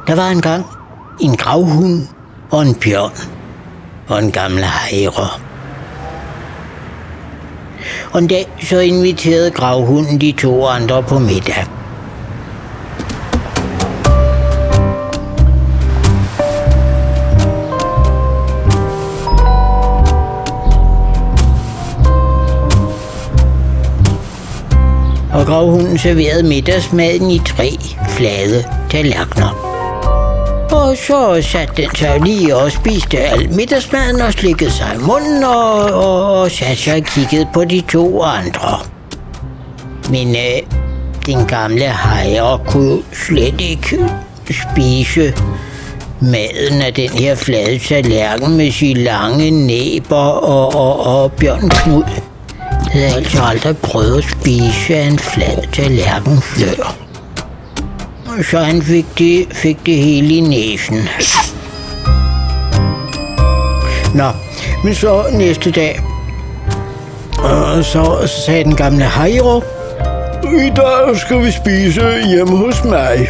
Der var engang en gravhund og en bjørn og en gammel hejre. Og en dag så inviterede gravhunden de 2 andre på middag. Og gravhunden serverede middagsmaden i 3 flade tallerkener. Og så satte den sig lige og spiste al middagsmaden og slikkede sig i munden og satte sig og kiggede på de 2 andre. Men den gamle hejre kunne slet ikke spise maden af den her flade tallerken med sine lange næber, og Bjørn Knud havde altså aldrig prøvet at spise af en flad tallerken før. Så han fik det hele i næsen. Nå, men så næste dag, så sagde den gamle hejre: "I dag skal vi spise hjemme hos mig."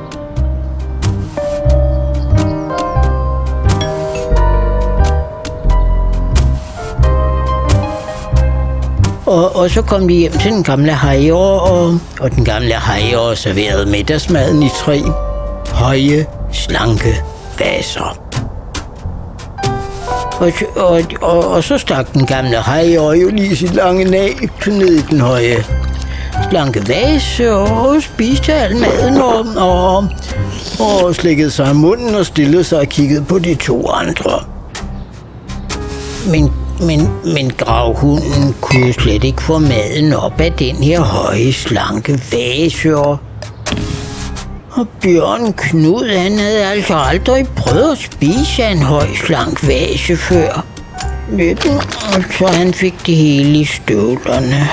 Og så kom de hjem til den gamle hejre, og den gamle hejre serverede middagsmaden i 3 høje, slanke vaser. Og så stak den gamle hejre jo lige sit lange næb ned i den høje, slanke vase og spiste al maden og slikkede sig i munden og stillede sig og kiggede på de 2 andre. Men gravhunden kunne slet ikke få maden op af den her høje, slanke vase. Og Bjørn Knud, han havde altså aldrig prøvet at spise af en høj, slank vase før. Så han fik det hele i støvlerne.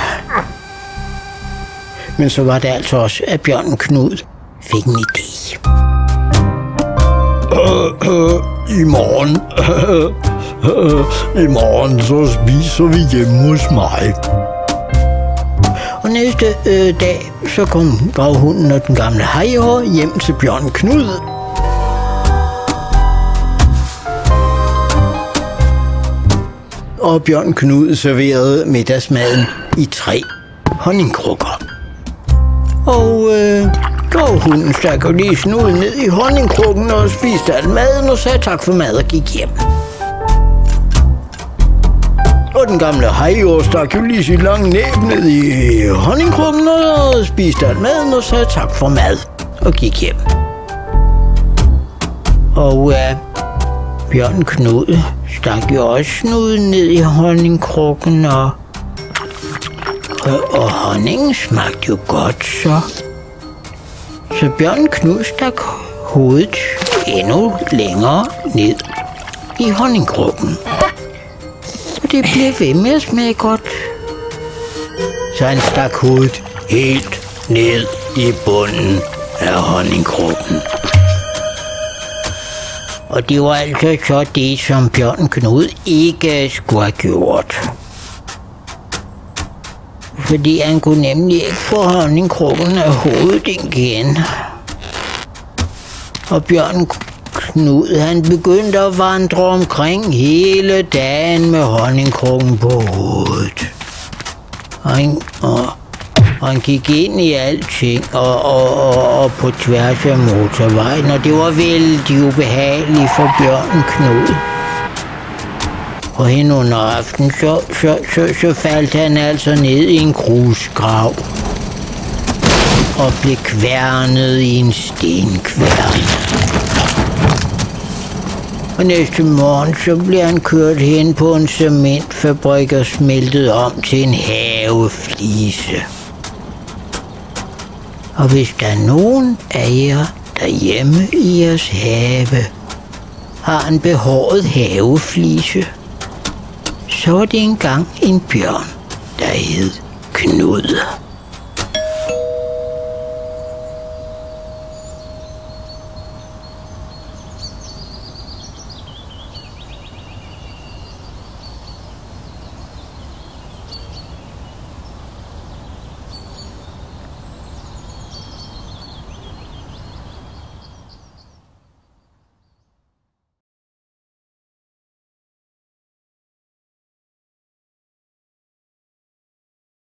Men så var det altså også, at Bjørn Knud fik en idé. I morgen så spiser vi hjemme hos mig. Og næste dag, så kom gravhunden og den gamle hejre hjem til Bjørn Knud. Og Bjørn Knud serverede middagsmaden i 3 honningkrukker. Og gravhunden stak lige snuden ned i honningkrukken og spiste al maden og sagde tak for mad og gik hjem. Og den gamle hejre stak jo lige sit lange næb ned i honningkrukken og spiste al maden og sagde tak for mad og gik hjem. Og Bjørn Knud stak jo også snuden ned i honningkrukken, og honningen smagte jo godt, så Bjørn Knud stak hovedet endnu længere ned i honningkrukken. Og det blev ved med at smage godt. Så han stak hovedet helt ned i bunden af honningkrukken. Og det var altså så det, som Bjørn Knud ikke skulle have gjort. Fordi han kunne nemlig ikke få honningkrukken af hovedet igen. Og Bjørn Knud, han begyndte at vandre omkring hele dagen med honningkrukken på hovedet. Og han gik ind i alting og på tværs af motorvejen, og det var vældig ubehageligt for Bjørn Knud. Og hen under aften, så faldt han altså ned i en grusgrav og blev kværnet i en stenkværn. Og næste morgen, så blev han kørt hen på en cementfabrik og smeltet om til en haveflise. Og hvis der er nogen af jer derhjemme i jeres have har en behåret haveflise, så var det engang en bjørn, der hed Knud.